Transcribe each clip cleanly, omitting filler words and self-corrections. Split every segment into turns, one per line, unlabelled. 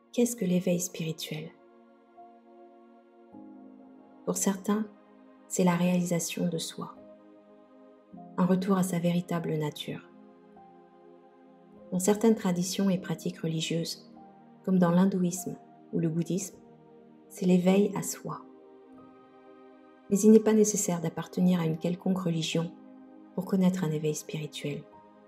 Qu'est-ce que l'éveil spirituel? Pour certains, c'est la réalisation de soi, un retour à sa véritable nature. Dans certaines traditions et pratiques religieuses, comme dans l'hindouisme ou le bouddhisme, c'est l'éveil à soi. Mais il n'est pas nécessaire d'appartenir à une quelconque religion pour connaître un éveil spirituel.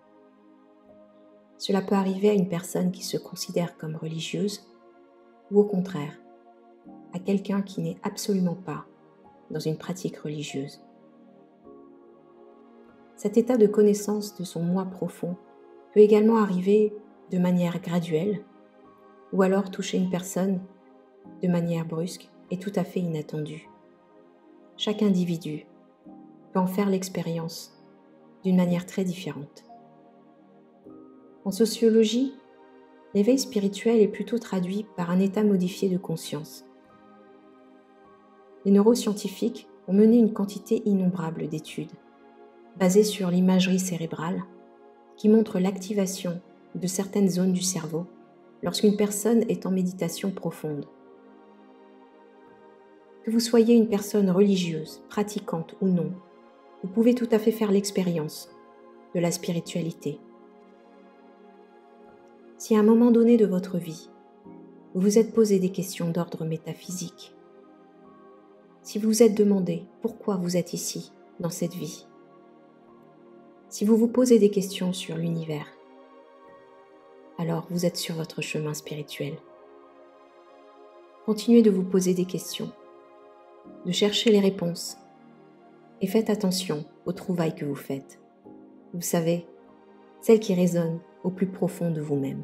Cela peut arriver à une personne qui se considère comme religieuse ou au contraire, à quelqu'un qui n'est absolument pas dans une pratique religieuse. Cet état de connaissance de son moi profond peut également arriver de manière graduelle ou alors toucher une personne de manière brusque et tout à fait inattendue. Chaque individu peut en faire l'expérience d'une manière très différente. En sociologie, l'éveil spirituel est plutôt traduit par un état modifié de conscience. Les neuroscientifiques ont mené une quantité innombrable d'études basées sur l'imagerie cérébrale qui montre l'activation de certaines zones du cerveau lorsqu'une personne est en méditation profonde. Que vous soyez une personne religieuse, pratiquante ou non, vous pouvez tout à fait faire l'expérience de la spiritualité. Si à un moment donné de votre vie, vous vous êtes posé des questions d'ordre métaphysique, si vous vous êtes demandé pourquoi vous êtes ici, dans cette vie, si vous vous posez des questions sur l'univers, alors vous êtes sur votre chemin spirituel. Continuez de vous poser des questions, de chercher les réponses et faites attention aux trouvailles que vous faites. Vous savez, celles qui résonnent au plus profond de vous-même.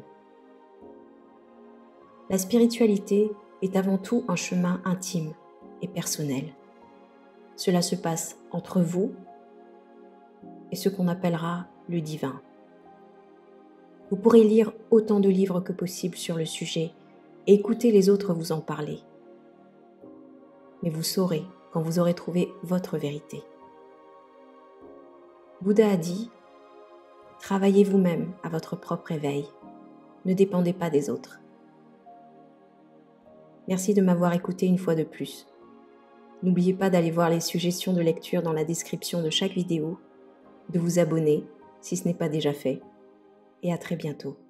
La spiritualité est avant tout un chemin intime et personnel. Cela se passe entre vous et ce qu'on appellera le divin. Vous pourrez lire autant de livres que possible sur le sujet et écouter les autres vous en parler. Mais vous saurez quand vous aurez trouvé votre vérité. Bouddha a dit « Travaillez vous-même à votre propre éveil. Ne dépendez pas des autres. » Merci de m'avoir écouté une fois de plus. N'oubliez pas d'aller voir les suggestions de lecture dans la description de chaque vidéo, de vous abonner si ce n'est pas déjà fait, et à très bientôt.